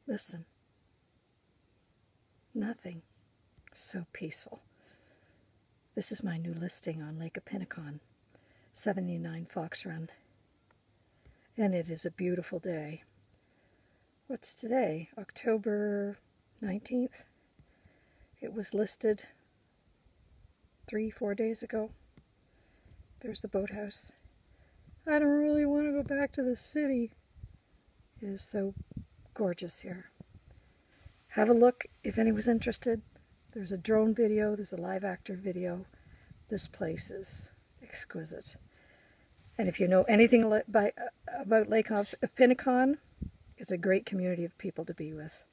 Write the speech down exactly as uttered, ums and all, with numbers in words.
Listen. Nothing. So peaceful. This is my new listing on Lake Appinicon, seventy-nine Fox Run. And it is a beautiful day. What's today? October nineteenth? It was listed three, four days ago. There's the boathouse. I don't really want to go back to the city. It is so gorgeous here. Have a look if anyone's interested. There's a drone video, there's a live actor video. This place is exquisite. And if you know anything by, about Lake Appinicon, it's a great community of people to be with.